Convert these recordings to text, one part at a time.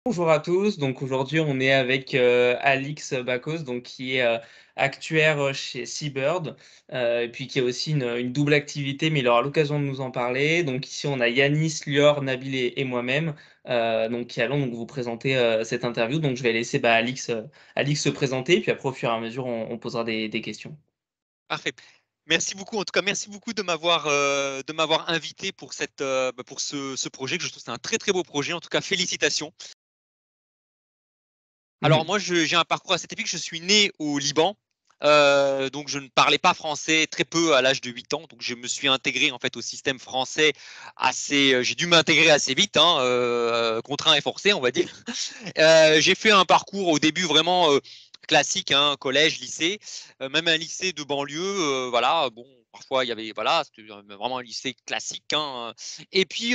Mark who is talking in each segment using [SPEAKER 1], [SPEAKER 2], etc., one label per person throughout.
[SPEAKER 1] Bonjour à tous, donc aujourd'hui on est avec Alix Bacos, donc qui est actuaire chez Seabird, et puis qui a aussi une double activité, mais il aura l'occasion de nous en parler. Donc ici on a Yanis, Lior, Nabil et moi-même, donc qui allons donc vous présenter cette interview. Donc je vais laisser Alix se présenter, puis après au fur et à mesure on posera des questions.
[SPEAKER 2] Parfait. Merci beaucoup. En tout cas, merci beaucoup de m'avoir invité pour pour ce projet que je trouve c'est un très très beau projet. En tout cas, félicitations. Alors
[SPEAKER 1] Mhm.
[SPEAKER 2] moi, j'ai un parcours assez typique. Je suis né au Liban, donc je ne parlais pas français très peu à l'âge de 8 ans. Donc je me suis intégré en fait au système français assez. J'ai dû m'intégrer assez vite, hein, contraint et forcé, on va dire. J'ai fait un parcours au début vraiment classique, hein, collège, lycée, même un lycée de banlieue, voilà. Bon, parfois il y avait, voilà, c'était vraiment un lycée classique, hein. Et puis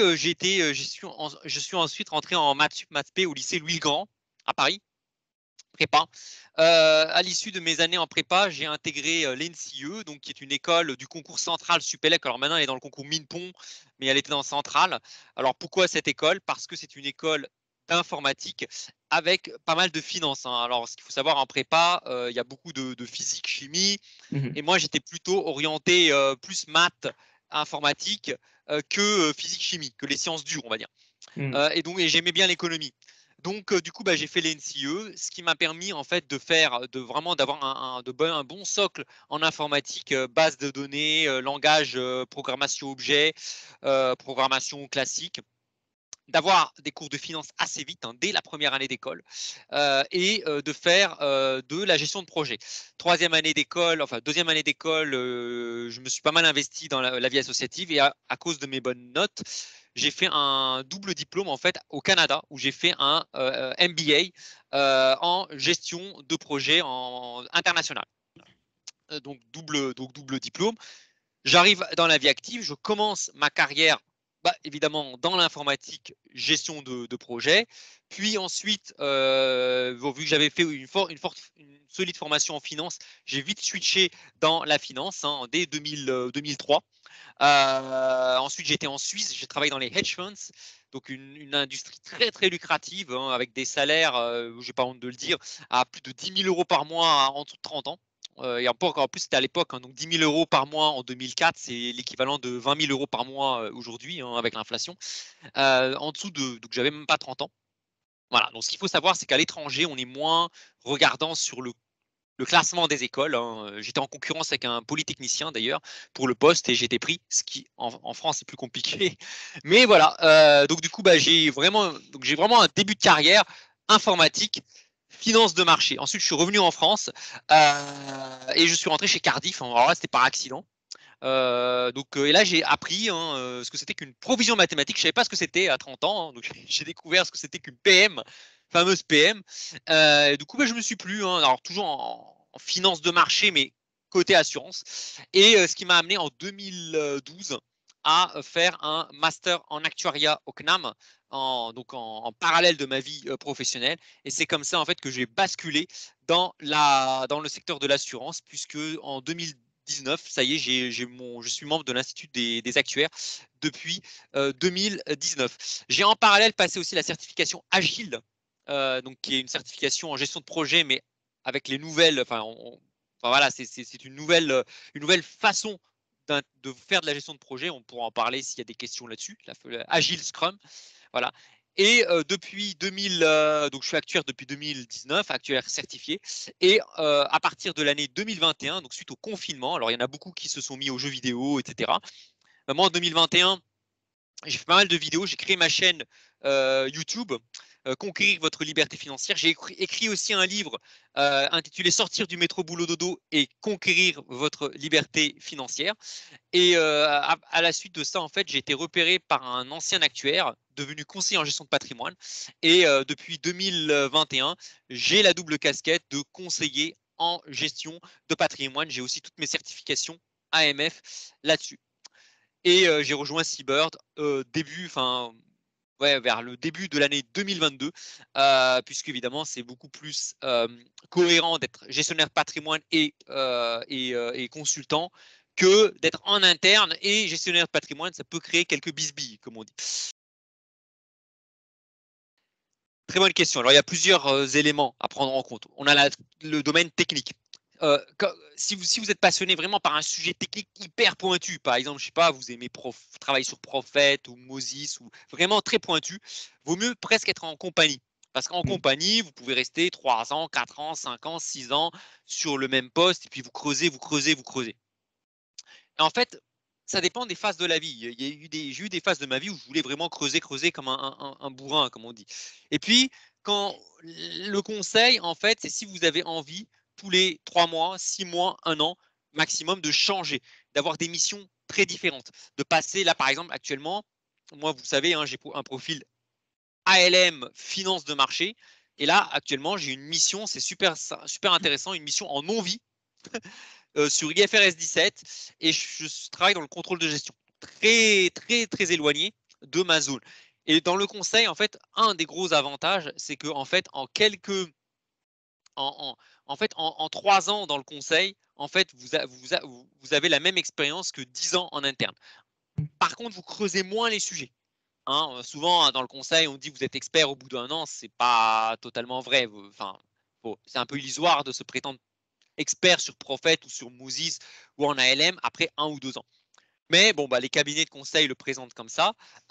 [SPEAKER 2] je suis ensuite rentré en maths sup, maths spé au lycée Louis le Grand à Paris, prépa. À l'issue de mes années en prépa, j'ai intégré l'NCE, donc qui est une école du concours central Supélec. Alors maintenant, elle est dans le concours Minpont, mais elle était dans central. Alors pourquoi cette école? Parce que c'est une école d'informatique avec pas mal de finances, hein. Alors ce qu'il faut savoir en prépa, il y a beaucoup de physique, chimie,
[SPEAKER 1] Mhm.
[SPEAKER 2] et moi j'étais plutôt orienté plus maths, informatique que physique, chimie, que les sciences dures, on va dire.
[SPEAKER 1] Mhm.
[SPEAKER 2] Et j'aimais bien l'économie. Donc, du coup, bah, j'ai fait l'NCE, ce qui m'a permis en fait d'avoir un bon socle en informatique, base de données, langage, programmation objet, programmation classique, d'avoir des cours de finance assez vite, hein, dès la première année d'école, et de faire de la gestion de projet. Troisième année d'école, enfin deuxième année d'école, je me suis pas mal investi dans la vie associative et à cause de mes bonnes notes, j'ai fait un double diplôme en fait au Canada où j'ai fait un MBA en gestion de projet international. Donc double diplôme. J'arrive dans la vie active, je commence ma carrière, bah, évidemment dans l'informatique, gestion de projet. Puis ensuite, vu que j'avais fait une solide formation en finance, j'ai vite switché dans la finance, hein, dès 2003. Ensuite, j'étais en Suisse, j'ai travaillé dans les hedge funds, donc une industrie très très lucrative, hein, avec des salaires, j'ai pas honte de le dire, à plus de 10 000 euros par mois en dessous de 30 ans. Et en plus, c'était à l'époque, hein, donc 10 000 euros par mois en 2004, c'est l'équivalent de 20 000 euros par mois aujourd'hui, hein, avec l'inflation. En dessous donc j'avais même pas 30 ans. Voilà, donc ce qu'il faut savoir, c'est qu'à l'étranger, on est moins regardant sur le classement des écoles, hein. J'étais en concurrence avec un polytechnicien d'ailleurs pour le poste et j'ai été pris, ce qui en France est plus compliqué. Mais voilà, donc du coup, bah, j'ai vraiment un début de carrière informatique, finance de marché. Ensuite, je suis revenu en France et je suis rentré chez Cardiff. Alors là, c'était par accident. Et là, j'ai appris, hein, ce que c'était qu'une provision mathématique. Je savais pas ce que c'était à 30 ans, hein, donc j'ai découvert ce que c'était qu'une PM, fameuse PM. Du coup, bah, je me suis plu, hein, alors toujours en finance de marché, mais côté assurance. Et ce qui m'a amené en 2012 à faire un master en actuariat au CNAM, en parallèle de ma vie professionnelle. Et c'est comme ça en fait que j'ai basculé dans le secteur de l'assurance, puisque en 2019, ça y est, je suis membre de l'Institut des actuaires depuis 2019. J'ai en parallèle passé aussi la certification Agile, donc qui est une certification en gestion de projet, mais avec les nouvelles, enfin voilà, c'est une nouvelle façon de faire de la gestion de projet. On pourra en parler s'il y a des questions là-dessus. Agile Scrum, voilà. Et depuis 2000, donc je suis actuaire depuis 2019, actuaire certifié. Et à partir de l'année 2021, donc suite au confinement, alors il y en a beaucoup qui se sont mis aux jeux vidéo, etc. Moi, en 2021, j'ai fait pas mal de vidéos, j'ai créé ma chaîne YouTube, Conquérir votre liberté financière. J'ai écrit aussi un livre intitulé Sortir du métro boulot dodo et conquérir votre liberté financière. Et à la suite de ça, en fait, j'ai été repéré par un ancien actuaire devenu conseiller en gestion de patrimoine. Et depuis 2021, j'ai la double casquette de conseiller en gestion de patrimoine. J'ai aussi toutes mes certifications AMF là-dessus. Et j'ai rejoint Seabird vers le début de l'année 2022, puisque évidemment c'est beaucoup plus cohérent d'être gestionnaire de patrimoine et consultant que d'être en interne et gestionnaire de patrimoine. Ça peut créer quelques bisbilles, comme on dit. Très bonne question. Alors, il y a plusieurs éléments à prendre en compte. On a le domaine technique. Si vous êtes passionné vraiment par un sujet technique hyper pointu, par exemple, je sais pas, vous aimez travailler sur Prophet ou Moses ou vraiment très pointu, vaut mieux presque être en compagnie. Parce qu'en compagnie, vous pouvez rester 3 ans, 4 ans, 5 ans, 6 ans sur le même poste et puis vous creusez, vous creusez, vous creusez. Et en fait, ça dépend des phases de la vie. J'ai eu des phases de ma vie où je voulais vraiment creuser, creuser comme un bourrin, comme on dit. Et puis, quand le conseil, en fait, c'est si vous avez envie, tous les 3 mois, 6 mois, 1 an maximum, de changer, d'avoir des missions très différentes. De passer, là, par exemple, actuellement, moi, vous savez, hein, j'ai un profil ALM, finance de marché. Et là, actuellement, j'ai une mission, c'est super, super intéressant, une mission en non-vie sur IFRS 17 et je travaille dans le contrôle de gestion. Très, très, très éloigné de ma zone. Et dans le conseil, en fait, un des gros avantages, c'est que en fait, en 3 ans dans le conseil, en fait, vous avez la même expérience que 10 ans en interne. Par contre, vous creusez moins les sujets. Hein, souvent, dans le conseil, on dit que vous êtes expert au bout d'un an. C'est pas totalement vrai. Enfin, c'est un peu illusoire de se prétendre expert sur Prophet ou sur Moses ou en ALM après 1 ou 2 ans. Mais bon, bah, les cabinets de conseil le présentent comme ça.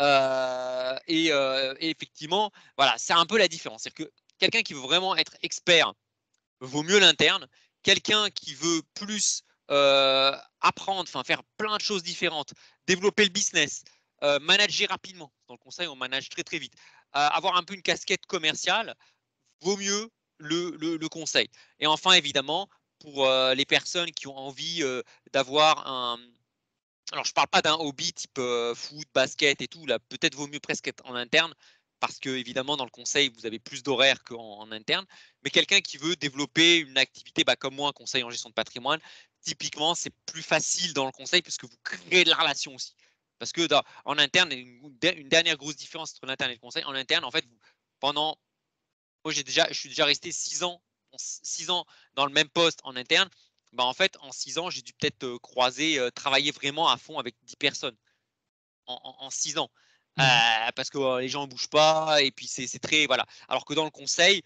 [SPEAKER 2] Et effectivement, voilà, c'est un peu la différence. C'est-à-dire que quelqu'un qui veut vraiment être expert vaut mieux l'interne. Quelqu'un qui veut plus apprendre, enfin faire plein de choses différentes, développer le business, manager rapidement. Dans le conseil, on manage très très vite. Avoir un peu une casquette commerciale, vaut mieux le conseil. Et enfin, évidemment, pour les personnes qui ont envie d'avoir un. Alors, je ne parle pas d'un hobby type foot, basket et tout. Là, peut-être vaut mieux presque être en interne parce que, évidemment, dans le conseil, vous avez plus d'horaires qu'en interne. Mais quelqu'un qui veut développer une activité comme moi, conseil en gestion de patrimoine, typiquement, c'est plus facile dans le conseil parce que vous créez de la relation aussi. Parce que en interne, une dernière grosse différence entre l'interne et le conseil, en interne, en fait, pendant moi, je suis déjà resté 6 ans, 6 ans dans le même poste en interne. Bah, en fait, en 6 ans, j'ai dû peut-être croiser, travailler vraiment à fond avec 10 personnes en 6 ans. Parce que les gens ne bougent pas et puis c'est très. Voilà. Alors que dans le conseil,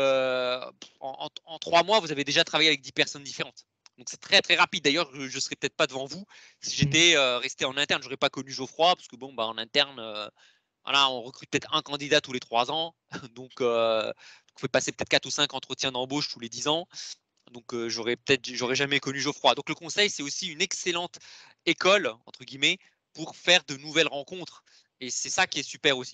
[SPEAKER 2] en 3 mois, vous avez déjà travaillé avec 10 personnes différentes. Donc c'est très très rapide. D'ailleurs, je ne serais peut-être pas devant vous si j'étais resté en interne. Je n'aurais pas connu Geoffroy parce que bon, bah, en interne, voilà, on recrute peut-être un candidat tous les 3 ans. Donc, vous pouvez passer peut-être 4 ou 5 entretiens d'embauche tous les 10 ans. Donc, j'aurais jamais connu Geoffroy. Donc, le conseil, c'est aussi une excellente école, entre guillemets, pour faire de nouvelles rencontres. Et c'est ça qui est super aussi.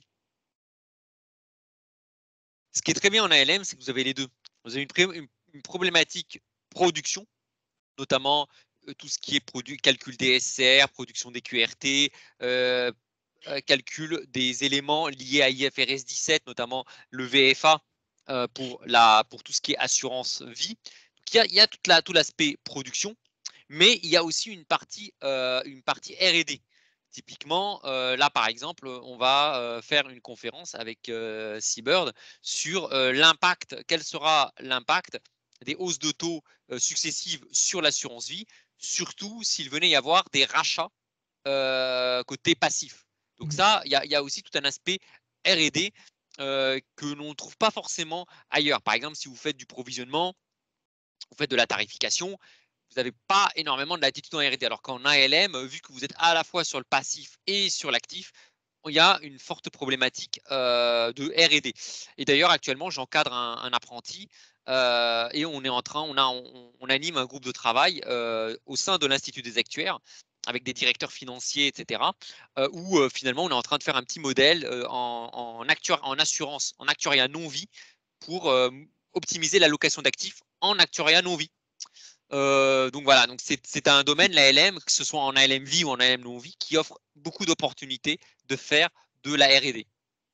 [SPEAKER 2] Ce qui est très bien en ALM, c'est que vous avez les deux. Vous avez une problématique production, notamment tout ce qui est calcul des SCR, production des QRT, calcul des éléments liés à IFRS 17, notamment le VFA pour tout ce qui est assurance vie. Donc, il y a tout l'aspect production, mais il y a aussi une partie R&D. Typiquement, là, par exemple, on va faire une conférence avec Seabird sur l'impact, quel sera l'impact des hausses de taux successives sur l'assurance vie, surtout s'il venait y avoir des rachats côté passif. Donc ça, il y a aussi tout un aspect R&D que l'on ne trouve pas forcément ailleurs. Par exemple, si vous faites du provisionnement, vous faites de la tarification, vous n'avez pas énormément de latitude en R&D. Alors qu'en ALM, vu que vous êtes à la fois sur le passif et sur l'actif, il y a une forte problématique de R&D. Et d'ailleurs, actuellement, j'encadre un apprenti et on anime un groupe de travail au sein de l'Institut des actuaires avec des directeurs financiers, etc., où finalement, on est en train de faire un petit modèle en assurance, en actuariat non-vie pour optimiser l'allocation d'actifs en actuariat non-vie. Donc voilà, donc c'est un domaine, l'ALM, que ce soit en ALM vie ou en ALM non vie, qui offre beaucoup d'opportunités de faire de la R&D.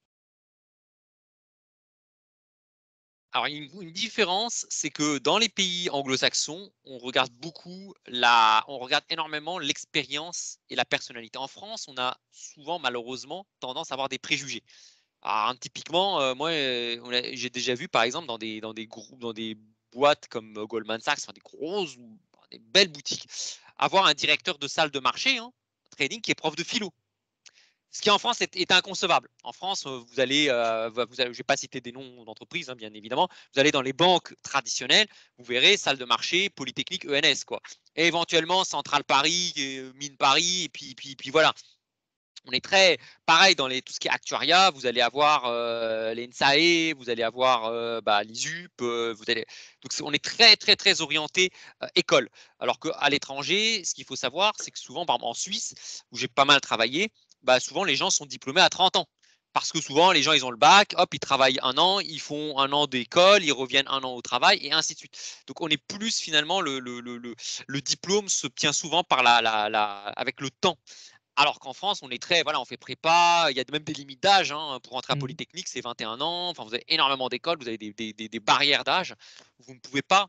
[SPEAKER 2] Alors, une différence, c'est que dans les pays anglo-saxons, on regarde énormément l'expérience et la personnalité. En France, on a souvent, malheureusement, tendance à avoir des préjugés. Alors, typiquement, moi, j'ai déjà vu, par exemple, dans des groupes, dans des boîtes comme Goldman Sachs, enfin, des belles boutiques, avoir un directeur de salle de marché, hein, trading, qui est prof de philo. Ce qui en France est inconcevable. En France, vous allez, je ne vais pas citer des noms d'entreprises, hein, bien évidemment, vous allez dans les banques traditionnelles, vous verrez salle de marché, Polytechnique, ENS, quoi. Et éventuellement Centrale Paris, Mine Paris, et puis voilà. On est très pareil dans tout ce qui est actuariat. Vous allez avoir les NSAE, vous allez avoir l'ISUP, donc on est très très très orienté école. Alors qu'à l'étranger, ce qu'il faut savoir, c'est que souvent, par exemple en Suisse, où j'ai pas mal travaillé, souvent les gens sont diplômés à 30 ans. Parce que souvent, les gens, ils ont le bac, hop, ils travaillent un an, ils font un an d'école, ils reviennent un an au travail, et ainsi de suite. Donc, on est plus finalement, le diplôme se tient souvent avec le temps. Alors qu'en France, on est très, voilà, on fait prépa, il y a même des limites d'âge, hein, pour rentrer à Polytechnique, c'est 21 ans, enfin, vous avez énormément d'écoles, vous avez des barrières d'âge, vous ne pouvez pas,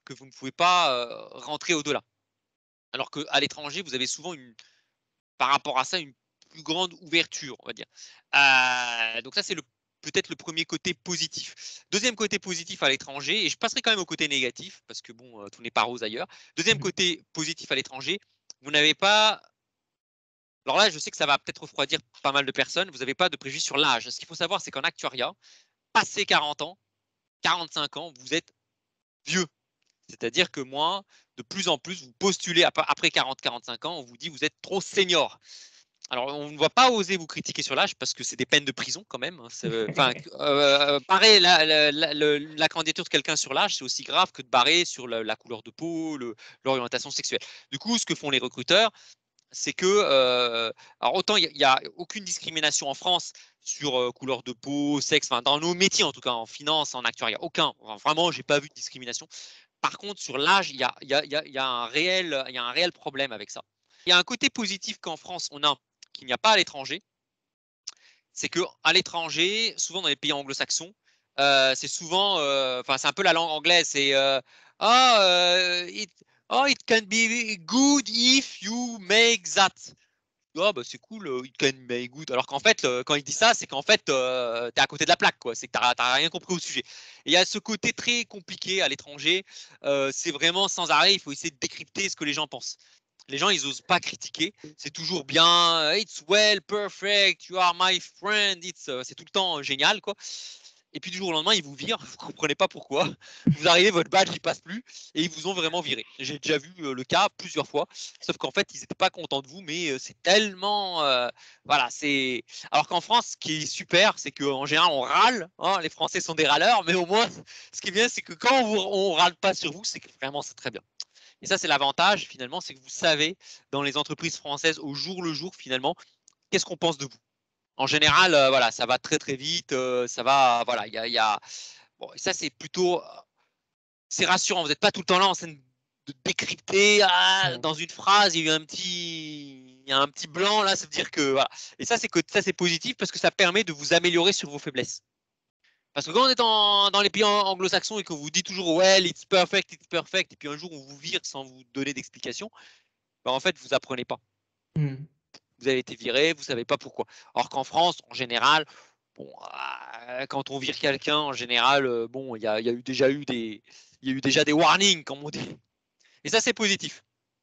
[SPEAKER 2] rentrer au-delà. Alors qu'à l'étranger, vous avez souvent, par rapport à ça, une plus grande ouverture, on va dire. Donc ça, c'est peut-être le premier côté positif. Deuxième côté positif à l'étranger, et je passerai quand même au côté négatif, parce que bon, tout n'est pas rose ailleurs. Deuxième côté positif à l'étranger, vous n'avez pas. Alors là, je sais que ça va peut-être refroidir pas mal de personnes. Vous n'avez pas de préjugés sur l'âge. Ce qu'il faut savoir, c'est qu'en actuariat, passé 40 ans, 45 ans, vous êtes vieux. C'est-à-dire que moi, de plus en plus, vous postulez après 40-45 ans, on vous dit vous êtes trop senior. Alors, on ne va pas oser vous critiquer sur l'âge parce que c'est des peines de prison quand même. Enfin, barrer la candidature de quelqu'un sur l'âge, c'est aussi grave que de barrer sur la couleur de peau, l'orientation sexuelle. Du coup, ce que font les recruteurs, c'est que, alors autant il n'y a aucune discrimination en France sur couleur de peau, sexe, enfin, dans nos métiers en tout cas, en finance, en actuariat, aucun. Enfin, vraiment, j'ai pas vu de discrimination. Par contre, sur l'âge, il y a un réel problème avec ça. Il y a un côté positif qu'en France, on a, qu'il n'y a pas à l'étranger, c'est qu'à l'étranger, souvent dans les pays anglo-saxons, c'est souvent, enfin, c'est un peu la langue anglaise, c'est ah, it can be good if you make that. Ah, bah, c'est cool, it can be good. Alors qu'en fait, quand il dit ça, c'est qu'en fait, t'es à côté de la plaque, quoi. C'est que t'as rien compris au sujet. Et il y a ce côté très compliqué à l'étranger. C'est vraiment sans arrêt, il faut essayer de décrypter ce que les gens pensent. Les gens, ils osent pas critiquer. C'est toujours bien. It's well, perfect. You are my friend. C'est tout le temps génial, quoi. Et puis du jour au lendemain, ils vous virent. Vous comprenez pas pourquoi. Vous arrivez, votre badge, il passe plus, et ils vous ont vraiment viré. J'ai déjà vu le cas plusieurs fois. Sauf qu'en fait, ils n'étaient pas contents de vous, mais c'est tellement, voilà, c'est. Alors qu'en France, ce qui est super, c'est qu'en général, on râle. Hein, les Français sont des râleurs, mais au moins, ce qui est bien, c'est que quand on râle pas sur vous, c'est que vraiment c'est très bien. Et ça, c'est l'avantage, finalement, c'est que vous savez, dans les entreprises françaises, au jour le jour, finalement, qu'est-ce qu'on pense de vous. En général, voilà, ça va très très vite, ça va, voilà, bon, et ça c'est plutôt, c'est rassurant. Vous n'êtes pas tout le temps là en train de décrypter dans une phrase, il y a un petit blanc là, ça veut dire que voilà. Et ça c'est positif parce que ça permet de vous améliorer sur vos faiblesses. Parce que quand on est dans les pays anglo-saxons et qu'on vous dit toujours well, it's perfect, et puis un jour on vous vire sans vous donner d'explication, en fait vous apprenez pas. Vous avez été viré, vous savez pas pourquoi. Alors qu'en France, en général, bon, quand on vire quelqu'un, en général, bon, il y a déjà eu des warnings, comme on dit. Et ça, c'est positif.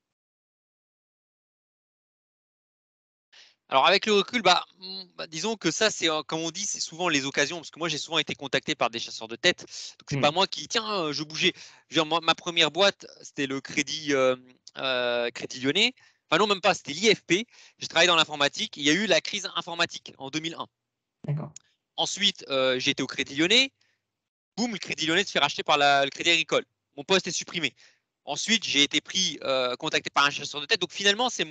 [SPEAKER 2] Alors avec le recul, disons que ça, c'est comme on dit, c'est souvent les occasions, parce que moi j'ai souvent été contacté par des chasseurs de tête, donc c'est pas moi qui tiens, je bougeais. Ma première boîte, c'était le Crédit Lyonnais. Enfin non, même pas, c'était l'IFP. J'ai travaillé dans l'informatique. Il y a eu la crise informatique en 2001.
[SPEAKER 1] D'accord.
[SPEAKER 2] Ensuite, j'ai été au Crédit Lyonnais. Boum, le Crédit Lyonnais se fait racheter par le Crédit Agricole. Mon poste est supprimé. Ensuite, j'ai été contacté par un chasseur de tête. Donc finalement, c'est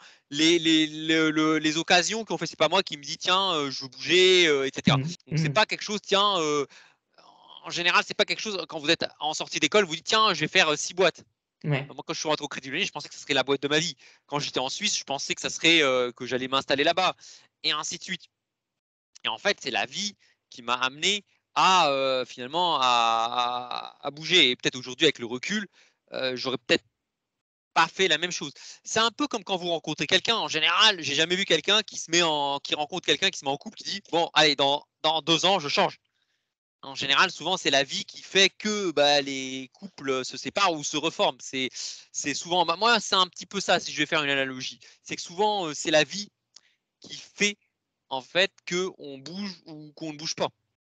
[SPEAKER 2] les occasions qui ont fait. C'est pas moi qui me dit tiens, je veux bouger, etc. Donc c'est pas quelque chose. Tiens, en général, c'est pas quelque chose. Quand vous êtes en sortie d'école, vous dites tiens, je vais faire 6 boîtes.
[SPEAKER 1] Ouais.
[SPEAKER 2] Moi, quand je suis rentré au Crédit Lyonnais, je pensais que ce serait la boîte de ma vie. Quand j'étais en Suisse, je pensais que ça serait que j'allais m'installer là-bas, et ainsi de suite. Et en fait, c'est la vie qui m'a amené à finalement à bouger. Et peut-être aujourd'hui, avec le recul, j'aurais peut-être pas fait la même chose. C'est un peu comme quand vous rencontrez quelqu'un. En général, j'ai jamais vu quelqu'un qui rencontre quelqu'un qui se met en couple, qui dit bon, allez, dans 2 ans, je change. En général, souvent, c'est la vie qui fait que les couples se séparent ou se reforment. C'est souvent, moi, c'est un petit peu ça, si je vais faire une analogie. C'est que souvent, c'est la vie qui fait en fait qu'on bouge ou qu'on ne bouge pas.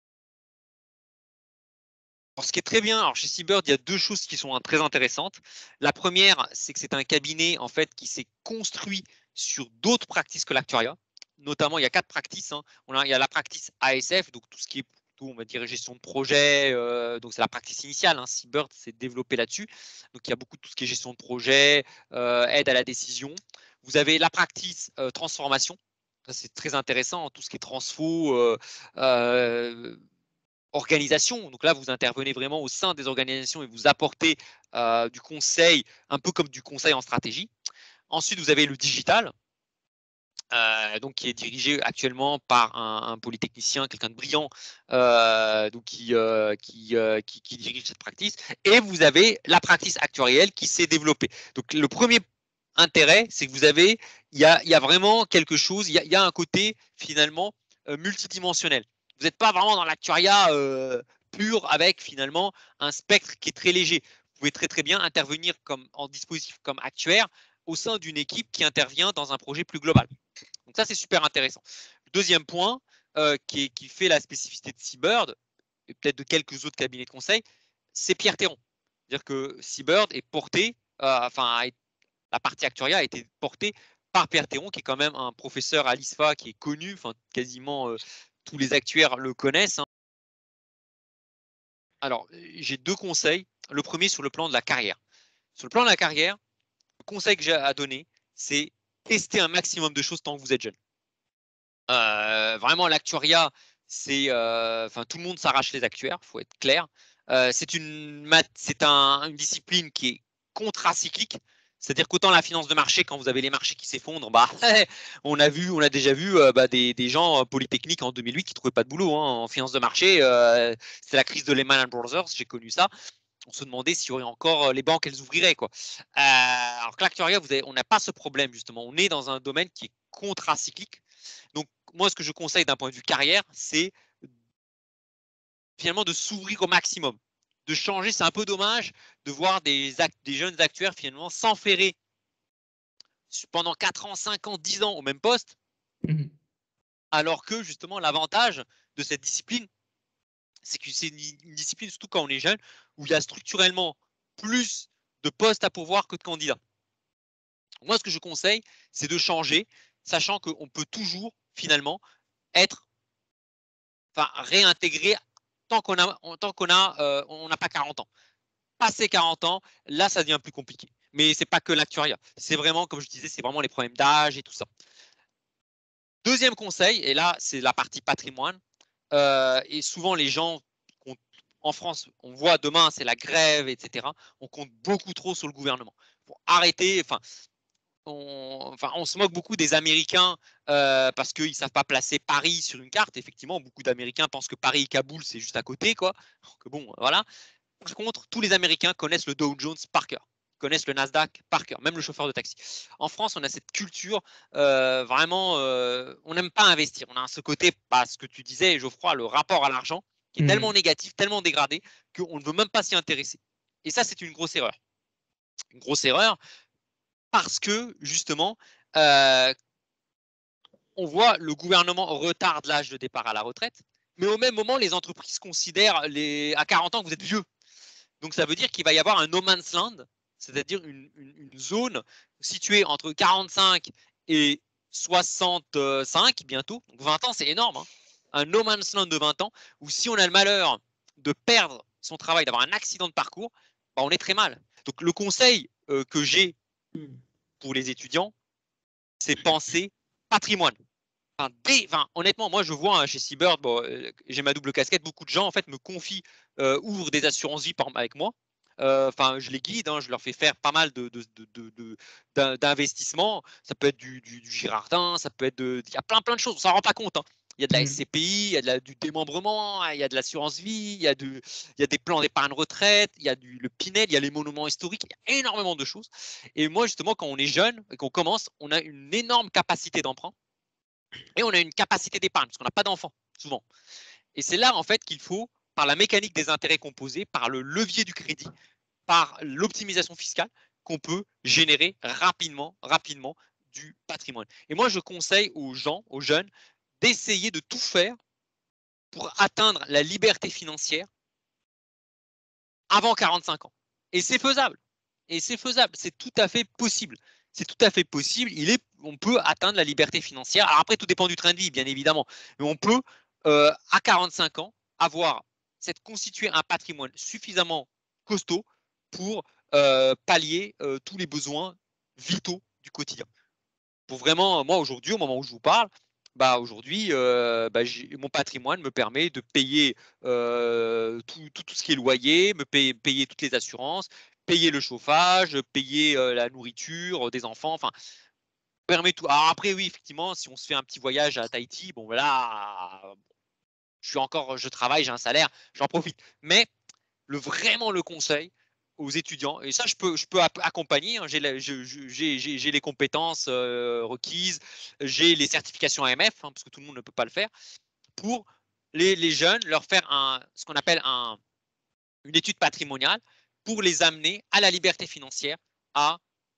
[SPEAKER 2] Alors, ce qui est très bien, alors chez Seabird, il y a deux choses qui sont très intéressantes. La première, c'est que c'est un cabinet en fait qui s'est construit sur d'autres practices que l'actuariat. Notamment, il y a 4 practices. Hein. Il y a la practice ASF, donc tout ce qui est plutôt, on va dire, gestion de projet. Donc c'est la practice initiale. Hein. Seabird s'est développé là-dessus. Donc il y a beaucoup de tout ce qui est gestion de projet, aide à la décision. Vous avez la practice transformation. Ça, c'est très intéressant, tout ce qui est transfo, organisation. Donc là, vous intervenez vraiment au sein des organisations et vous apportez du conseil, un peu comme du conseil en stratégie. Ensuite, vous avez le digital, donc qui est dirigé actuellement par un polytechnicien, quelqu'un de brillant, donc qui dirige cette practice. Et vous avez la practice actuarielle qui s'est développée. Donc le premier intérêt, c'est que il y a vraiment quelque chose, il y a un côté finalement multidimensionnel. Vous n'êtes pas vraiment dans l'actuariat pur avec finalement un spectre qui est très léger. Vous pouvez très très bien intervenir en dispositif comme actuaire au sein d'une équipe qui intervient dans un projet plus global. Donc ça, c'est super intéressant. Le deuxième point qui fait la spécificité de Seabird, et peut-être de quelques autres cabinets de conseil, c'est Pierre Théron. C'est-à-dire que Seabird est porté, la partie actuariat a été portée par Pierre Théron, qui est quand même un professeur à l'ISFA qui est connu, quasiment tous les actuaires le connaissent. Hein. Alors, j'ai 2 conseils. Le premier sur le plan de la carrière. Sur le plan de la carrière, le conseil que j'ai à donner, c'est tester un maximum de choses tant que vous êtes jeune. Vraiment, l'actuariat, c'est, tout le monde s'arrache les actuaires, faut être clair. C'est une discipline qui est contracyclique. C'est-à-dire qu'autant la finance de marché, quand vous avez les marchés qui s'effondrent, on a déjà vu des gens polytechniques en 2008 qui ne trouvaient pas de boulot hein, en finance de marché. C'est la crise de Lehman Brothers, j'ai connu ça. On se demandait s'il y aurait encore les banques, elles ouvriraient. Quoi. Alors que l'actuariat, on n'a pas ce problème justement. On est dans un domaine qui est contracyclique. Donc, moi, ce que je conseille d'un point de vue carrière, c'est finalement de s'ouvrir au maximum, de changer. C'est un peu dommage de voir des jeunes actuaires finalement s'enferrer pendant 4 ans, 5 ans, 10 ans au même poste, alors que justement l'avantage de cette discipline, c'est que c'est une discipline, surtout quand on est jeune, où il y a structurellement plus de postes à pourvoir que de candidats. Moi, ce que je conseille, c'est de changer, sachant qu'on peut toujours finalement être réintégré tant qu'on n'a pas 40 ans. Passé 40 ans, là, ça devient plus compliqué. Mais c'est pas que l'actuariat. C'est vraiment, comme je disais, c'est vraiment les problèmes d'âge et tout ça. Deuxième conseil, et là, c'est la partie patrimoine. Et souvent, les gens, en France, on voit demain, c'est la grève, etc. On compte beaucoup trop sur le gouvernement. Pour arrêter, on se moque beaucoup des Américains parce qu'ils ne savent pas placer Paris sur une carte. Effectivement, beaucoup d'Américains pensent que Paris et Kaboul, c'est juste à côté. Quoi. Que bon, voilà. Par contre, tous les Américains connaissent le Dow Jones par cœur, connaissent le Nasdaq par cœur, même le chauffeur de taxi. En France, on a cette culture vraiment, on n'aime pas investir. On a ce côté, ce que tu disais, Geoffroy, le rapport à l'argent, qui est tellement négatif, tellement dégradé, qu'on ne veut même pas s'y intéresser. Et ça, c'est une grosse erreur. Une grosse erreur parce que, justement, on voit le gouvernement retarde l'âge de départ à la retraite, mais au même moment, les entreprises considèrent à 40 ans que vous êtes vieux. Donc ça veut dire qu'il va y avoir un no man's land, c'est-à-dire une zone située entre 45 et 65 bientôt. Donc 20 ans, c'est énorme. Hein. Un no man's land de 20 ans où si on a le malheur de perdre son travail, d'avoir un accident de parcours, on est très mal. Donc le conseil que j'ai pour les étudiants, c'est penser patrimoine. Honnêtement, moi je vois chez Seabird, j'ai ma double casquette, beaucoup de gens en fait me confient, ouvrent des assurances vie avec moi. Je les guide, hein, je leur fais faire pas mal d'investissements. Ça peut être du Girardin, ça peut être il y a plein de choses, on s'en rend pas compte. Hein. Il y a de la SCPI, il y a du démembrement, il y a de l'assurance vie, il y a des plans d'épargne retraite, il y a le Pinel, il y a les monuments historiques, il y a énormément de choses. Et moi justement, quand on est jeune et qu'on commence, on a une énorme capacité d'emprunt. Et on a une capacité d'épargne, parce qu'on n'a pas d'enfants, souvent. Et c'est là, en fait, qu'il faut, par la mécanique des intérêts composés, par le levier du crédit, par l'optimisation fiscale, qu'on peut générer rapidement du patrimoine. Et moi, je conseille aux gens, aux jeunes, d'essayer de tout faire pour atteindre la liberté financière avant 45 ans. Et c'est faisable. Et c'est faisable. C'est tout à fait possible. C'est tout à fait possible. On peut atteindre la liberté financière. Alors après, tout dépend du train de vie, bien évidemment. Mais on peut, à 45 ans, constituer un patrimoine suffisamment costaud pour pallier tous les besoins vitaux du quotidien. Pour vraiment, moi aujourd'hui, au moment où je vous parle, aujourd'hui, mon patrimoine me permet de payer tout ce qui est loyer, payer toutes les assurances, payer le chauffage, payer la nourriture des enfants, enfin, permet tout. Alors après, oui, effectivement, si on se fait un petit voyage à Tahiti, bon voilà, je travaille, j'ai un salaire, j'en profite. Mais vraiment le conseil aux étudiants, et ça je peux accompagner, hein, j'ai les compétences requises, j'ai les certifications AMF, hein, parce que tout le monde ne peut pas le faire, pour les jeunes, leur faire ce qu'on appelle une étude patrimoniale pour les amener à la liberté financière à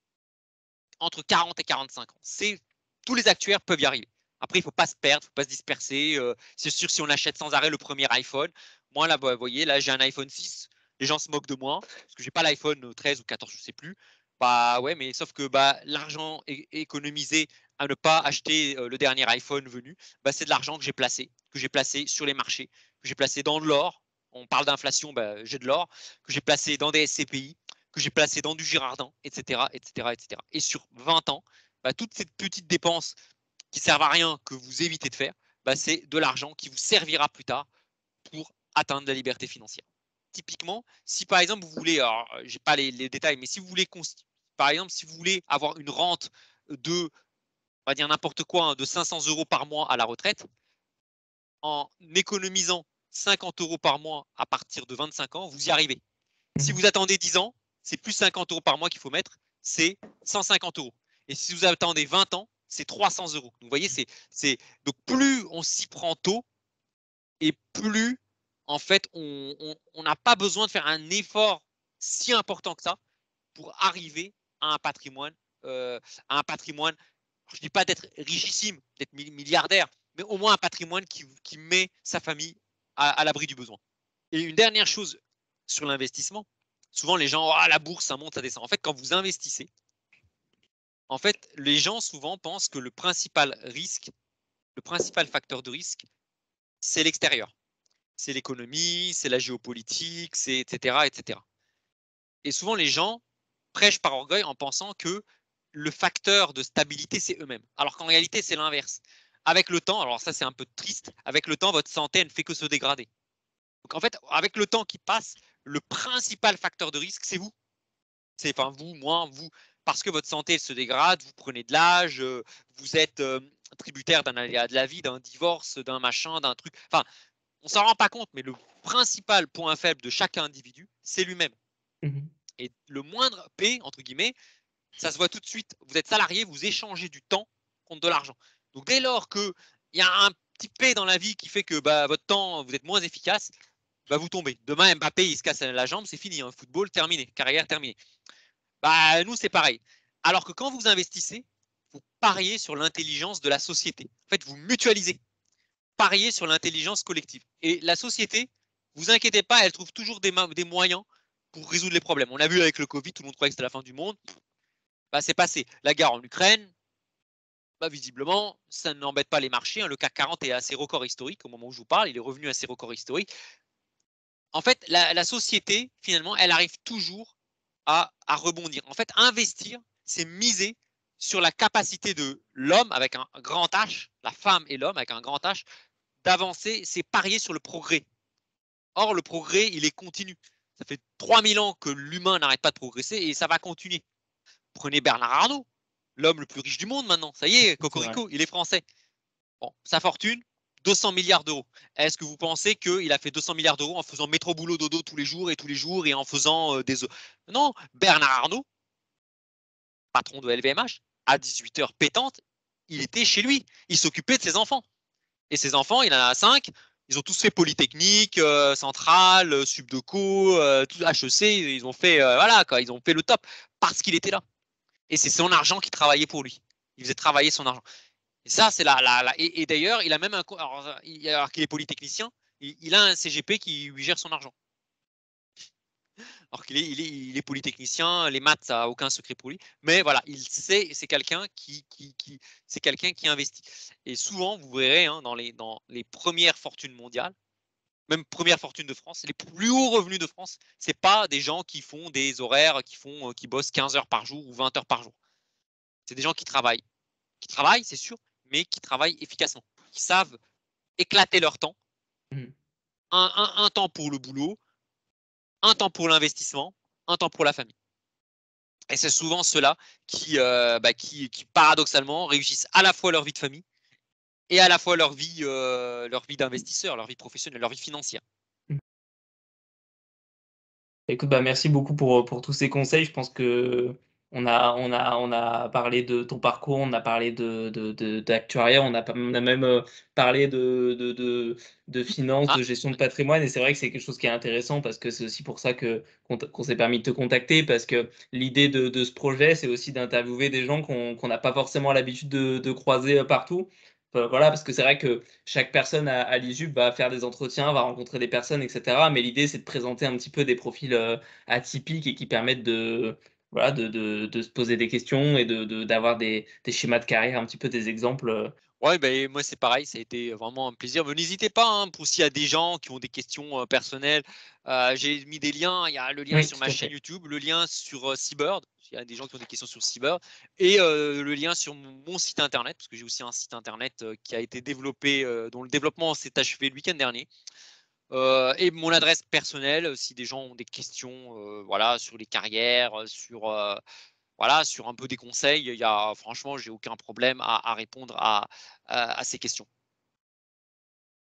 [SPEAKER 2] entre 40 et 45 ans. Tous les actuaires peuvent y arriver. Après, il ne faut pas se perdre, il ne faut pas se disperser. C'est sûr, si on achète sans arrêt le premier iPhone, moi, là, vous voyez, là, j'ai un iPhone 6. Les gens se moquent de moi parce que j'ai pas l'iPhone 13 ou 14, je ne sais plus. Bah ouais, mais sauf que l'argent économisé à ne pas acheter le dernier iPhone venu, c'est de l'argent que j'ai placé sur les marchés, que j'ai placé dans de l'or. On parle d'inflation, j'ai de l'or, que j'ai placé dans des SCPI, que j'ai placé dans du Girardin, etc., etc., etc. Et sur 20 ans, toutes ces petites dépenses qui servent à rien, que vous évitez de faire, c'est de l'argent qui vous servira plus tard pour atteindre la liberté financière. Typiquement, si par exemple vous voulez, alors j'ai pas les détails, mais si vous voulez, par exemple, si vous voulez avoir une rente de, on va dire n'importe quoi, hein, de 500 € par mois à la retraite, en économisant 50 € par mois à partir de 25 ans, vous y arrivez. Si vous attendez 10 ans, c'est plus 50 € par mois qu'il faut mettre, c'est 150 €. Et si vous attendez 20 ans, c'est 300 €. Donc, vous voyez, donc plus on s'y prend tôt, et plus, en fait, on n'a pas besoin de faire un effort si important que ça pour arriver à un patrimoine. Je ne dis pas d'être richissime, d'être milliardaire, mais au moins un patrimoine qui met sa famille à l'abri du besoin. Et une dernière chose sur l'investissement, souvent les gens, la bourse, ça monte, ça descend. En fait, quand vous investissez, en fait, les gens souvent pensent que le principal facteur de risque, c'est l'extérieur. C'est l'économie, c'est la géopolitique, c'est etc., etc. Et souvent, les gens prêchent par orgueil en pensant que le facteur de stabilité, c'est eux-mêmes. Alors qu'en réalité, c'est l'inverse. Avec le temps, alors ça, c'est un peu triste, avec le temps, votre santé, elle ne fait que se dégrader. Donc, en fait, avec le temps qui passe, le principal facteur de risque, c'est vous. C'est vous, moi, vous, parce que votre santé elle se dégrade, vous prenez de l'âge, vous êtes tributaire d'un aléa de la vie, d'un divorce, d'un machin, d'un truc. Enfin, on s'en rend pas compte, mais le principal point faible de chaque individu, c'est lui-même. Et le moindre P, entre guillemets, ça se voit tout de suite. Vous êtes salarié, vous échangez du temps contre de l'argent. Donc dès lors qu'il y a un petit P dans la vie qui fait que votre temps, vous êtes moins efficace, vous tombez. Demain, Mbappé, il se casse la jambe, c'est fini. Hein. Football, terminé. Carrière terminée. Nous, c'est pareil. Alors que quand vous investissez, vous pariez sur l'intelligence de la société. En fait, vous mutualisez. Pariez sur l'intelligence collective. Et la société, vous inquiétez pas, elle trouve toujours des moyens pour résoudre les problèmes. On l'a vu avec le Covid, tout le monde croyait que c'était la fin du monde. C'est passé. La guerre en Ukraine, visiblement, ça n'embête pas les marchés. Hein. Le CAC 40 est à ses records historiques au moment où je vous parle. Il est revenu à ses records historiques. En fait, la société, finalement, elle arrive toujours à rebondir. En fait, investir, c'est miser sur la capacité de l'homme avec un grand H, la femme et l'homme avec un grand H, d'avancer, c'est parier sur le progrès. Or, le progrès, il est continu. Ça fait 3000 ans que l'humain n'arrête pas de progresser et ça va continuer. Prenez Bernard Arnault, l'homme le plus riche du monde maintenant. Ça y est, Cocorico, il est français. Bon, sa fortune, 200 milliards d'euros. Est-ce que vous pensez qu'il a fait 200 milliards d'euros en faisant métro boulot dodo tous les jours et en faisant des... Non, Bernard Arnault, patron de LVMH, à 18h pétante, il était chez lui. Il s'occupait de ses enfants. Et ses enfants, il en a 5. Ils ont tous fait Polytechnique, Centrale, Subdeco, tout HEC. Ils ont fait, ils ont fait le top parce qu'il était là. Et c'est son argent qui travaillait pour lui. Il faisait travailler son argent. Et ça, c'est et d'ailleurs, il a même alors qu'il est polytechnicien, il a un CGP qui lui gère son argent. Alors qu'il est polytechnicien, les maths, ça n'a aucun secret pour lui. Mais voilà, il sait, c'est quelqu'un c'est quelqu'un qui investit. Et souvent, vous verrez dans les premières fortunes mondiales, même première fortune de France, les plus hauts revenus de France, c'est pas des gens qui font des horaires, qui bossent 15 heures par jour ou 20 heures par jour. C'est des gens qui travaillent. Qui travaillent, c'est sûr, mais qui travaillent efficacement. Qui savent éclater leur temps.
[SPEAKER 1] Mmh.
[SPEAKER 2] Un temps pour le boulot, un temps pour l'investissement, un temps pour la famille. Et c'est souvent ceux-là qui paradoxalement réussissent à la fois leur vie de famille et à la fois leur vie d'investisseur, leur vie professionnelle, leur vie financière.
[SPEAKER 1] Mmh. Écoute, bah, merci beaucoup pour tous ces conseils. Je pense qu'on a parlé de ton parcours, on a parlé d'actuariat, on a même, parlé de finances,
[SPEAKER 2] Ah,
[SPEAKER 1] de gestion de
[SPEAKER 2] ouais.
[SPEAKER 1] patrimoine et c'est vrai que c'est quelque chose qui est intéressant parce que c'est aussi pour ça qu'on s'est permis de te contacter parce que l'idée de ce projet, c'est aussi d'interviewer des gens qu'on n'a pas forcément l'habitude de croiser, partout. Voilà, parce que c'est vrai que chaque personne à l'ISUP va faire des entretiens, va rencontrer des personnes et cetera. Mais l'idée, c'est de présenter un petit peu des profils, atypiques et qui permettent de voilà, de se poser des questions et d'avoir des schémas de carrière, un petit peu des exemples,
[SPEAKER 2] Ouais, ben, moi, c'est pareil, ça a été vraiment un plaisir. Mais n'hésitez pas, pour s'il y a des gens qui ont des questions personnelles. J'ai mis des liens. Il y a le lien
[SPEAKER 1] oui,
[SPEAKER 2] sur
[SPEAKER 1] tout
[SPEAKER 2] ma
[SPEAKER 1] à
[SPEAKER 2] chaîne
[SPEAKER 1] fait.
[SPEAKER 2] YouTube, le lien sur Seabird. Il y a des gens qui ont des questions sur Seabird. Et le lien sur mon site internet, parce que j'ai aussi un site internet qui a été développé, dont le développement s'est achevé le week-end dernier. Et mon adresse personnelle, si des gens ont des questions voilà, sur les carrières, voilà, sur un peu des conseils, franchement, j'ai aucun problème à répondre à ces questions.